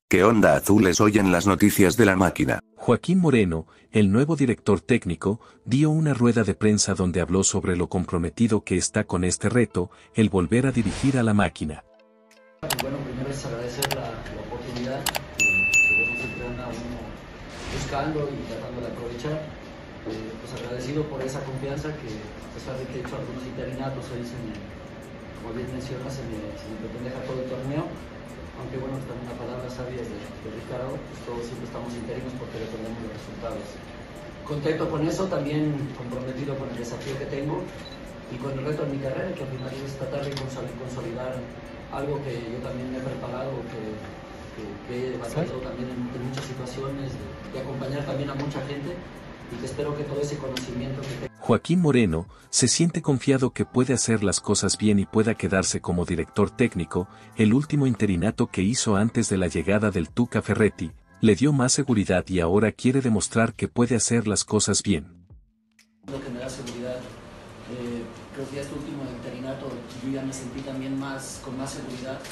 ¿Qué onda azules hoy en las noticias de la máquina? Joaquín Moreno, el nuevo director técnico, dio una rueda de prensa donde habló sobre lo comprometido que está con este reto, el volver a dirigir a la máquina. Bueno, primero es agradecer la oportunidad que bueno, siempre anda uno buscando y tratando de aprovechar. Pues agradecido por esa confianza que a pesar de que he hecho algunos interinatos, ahí como bien mencionas, se me pretende dejar todo el torneo. Aunque bueno, también una palabra sabia de Ricardo, pues todos siempre estamos interinos porque dependemos de los resultados. Contento con eso, también comprometido con el desafío que tengo y con el reto de mi carrera, que al final es tratar de consolidar algo que yo también me he preparado, que he batallado también en muchas situaciones, de acompañar también a mucha gente y que espero que todo ese conocimiento que tengo. Joaquín Moreno se siente confiado que puede hacer las cosas bien y pueda quedarse como director técnico. El último interinato que hizo antes de la llegada del Tuca Ferretti le dio más seguridad y ahora quiere demostrar que puede hacer las cosas bien. Lo que me da seguridad, creo que este último interinato yo ya me sentí también con más seguridad,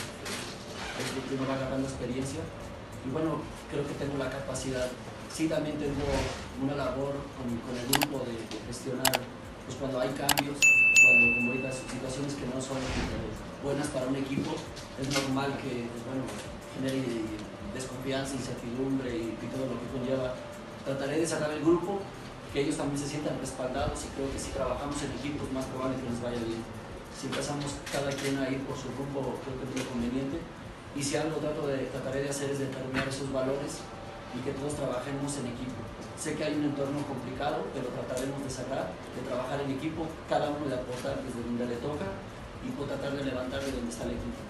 es que uno va agarrando experiencia y bueno, creo que tengo la capacidad. Sí, también tengo una labor con el grupo de gestionar, pues cuando hay cambios, cuando como ahorita situaciones que no son buenas para un equipo, es normal que pues bueno, genere desconfianza, incertidumbre y todo lo que conlleva. Trataré de cerrar el grupo, que ellos también se sientan respaldados y creo que si trabajamos en equipo es más probable que les vaya bien. Si empezamos cada quien a ir por su rumbo, creo que es lo conveniente. Y si algo trataré de hacer es determinar esos valores y que todos trabajemos en equipo. Sé que hay un entorno complicado, pero trataremos de cerrar, de trabajar en equipo, cada uno de aportar desde donde le toca y tratar de levantar de donde está el equipo.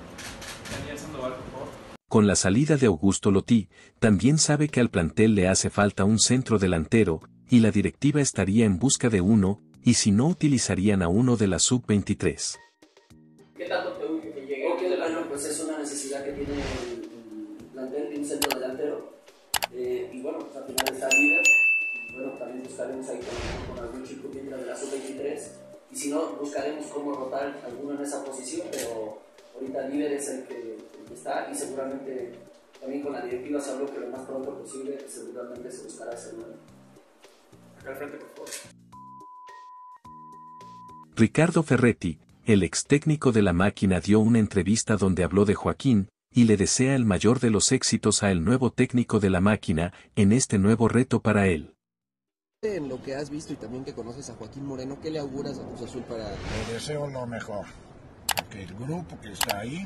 Daniel Sandoval, por favor. Con la salida de Augusto Lotí, también sabe que al plantel le hace falta un centro delantero, y la directiva estaría en busca de uno, y si no utilizarían a uno de la sub-23. ¿Qué tanto te urge que llegue? Bueno, pues es una necesidad que tiene el plantel de un centro delantero. Y bueno, pues al final está líder. Bueno, también buscaremos ahí con algún chico que entra de la sub-23. Y si no, buscaremos cómo rotar alguno en esa posición, pero ahorita líder es el que está y seguramente también con la directiva se habló que lo más pronto posible seguramente se buscará hacerlo. Acá al frente, por favor. Ricardo Ferretti, el ex técnico de la máquina, dio una entrevista donde habló de Joaquín, y le desea el mayor de los éxitos al nuevo técnico de la máquina, en este nuevo reto para él. En lo que has visto y también que conoces a Joaquín Moreno, ¿qué le auguras a Cruz Azul para...? Le deseo lo mejor, porque el grupo que está ahí,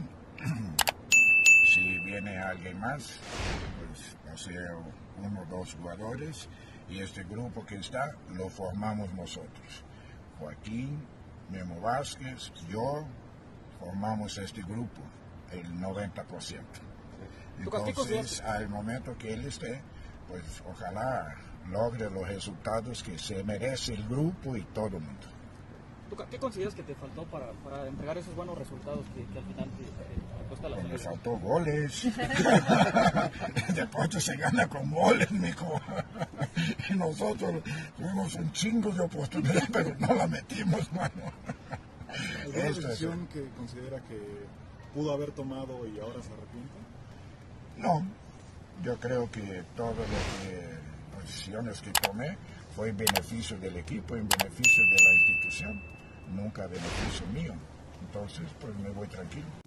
si viene alguien más, pues no sé, 1 o 2 jugadores, y este grupo que está, lo formamos nosotros. Joaquín, Memo Vázquez, yo, formamos este grupo, el 90%. Entonces, al momento que él esté, pues ojalá logre los resultados que se merece el grupo y todo el mundo. ¿Qué consideras que te faltó para entregar esos buenos resultados que al final te cuesta la Me faltó goles. El deporte se gana con goles, mijo. Y nosotros tuvimos un chingo de oportunidades, pero no la metimos, mano. ¿Alguna decisión que considera que pudo haber tomado y ahora se arrepiente? No, yo creo que todas las decisiones que tomé fue en beneficio del equipo, en beneficio de la institución, nunca en beneficio mío. Entonces, pues me voy tranquilo.